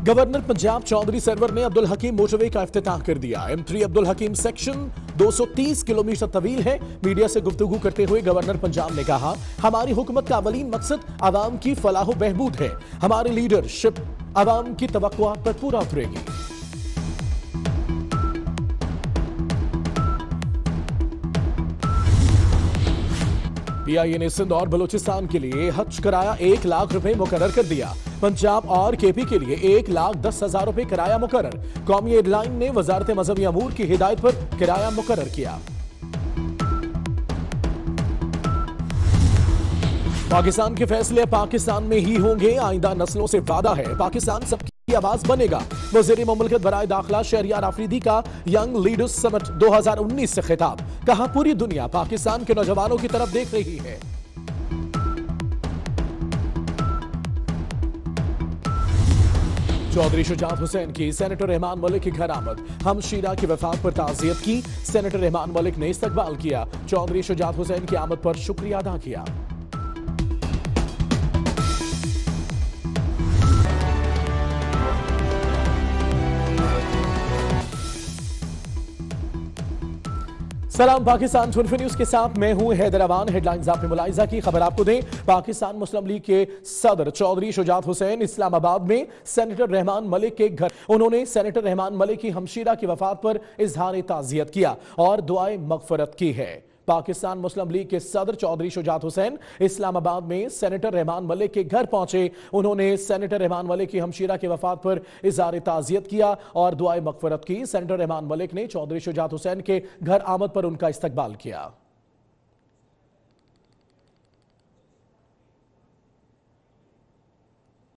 Governor Punjab Chaudhary server ने अब्दुल हकीम motorway का इफ्तिताह कर दिया। M3 अब्दुल हकीम सेक्शन 230 किलोमीटर तवील है। मीडिया से गुफ्तगू करते हुए गवर्नर पंजाब ने कहा, हमारी हुकूमत का अवलीन मकसद आवाम की फलाह बहबूद है। हमारी लीडरशिप आवाम की तवक्कुआत पर पूरा उतरेगी। PIA ने सिंध और बलूचिस्तान के लिए हज कराया 1 लाख रुपए मुकर्रर कर दिया। पंजाब और KP के लिए 1,10,000 रुपए किराया मुकर्रर। कौमी एयरलाइन ने वजारत मजहबी अमूर की हिदायत पर किराया मुकर्रर किया। पाकिस्तान के फैसले पाकिस्तान में ही होंगे, आइंदा नस्लों से वादा है, पाकिस्तान सबकी आवाज बनेगा। वज़ीर मुमलिकत बराए दाखिला शहरियार आफरीदी का यंग लीडर्स समिट 2019 से खिताब। कहा, पूरी दुनिया पाकिस्तान के नौजवानों की तरफ देख रही है। चौधरी शुजात हुसैन की सेनेटर रहमान मलिक के घर आमद। हमशीरा की वफात पर ताज़ियत की। सेनेटर रहमान मलिक ने इस्तकबाल किया। चौधरी शुजात हुसैन की आमद पर शुक्रिया अदा किया। सलाम पाकिस्तान 24 न्यूज के साथ मैं हूं हैदराबाद। हेडलाइंस आपने मुलाहिजा की। खबर आपको दें, पाकिस्तान मुस्लिम लीग के सदर चौधरी शुजात हुसैन इस्लामाबाद में सेनेटर रहमान मलिक के घर। उन्होंने सेनेटर रहमान मलिक की हमशीरा की वफात पर इजहार ताज़ियत किया और दुआए मगफरत की है। पाकिस्तान मुस्लिम लीग के सदर चौधरी शुजात हुसैन इस्लामाबाद में सेनेटर रहमान मलिक के घर पहुंचे। उन्होंने सेनेटर रहमान मलिक की हमशीरा की वफात पर इज़हार ताज़ियत किया और दुआए मगफरत की। सेनेटर रहमान मलिक ने चौधरी शुजात हुसैन के घर आमद पर उनका इस्तकबाल किया।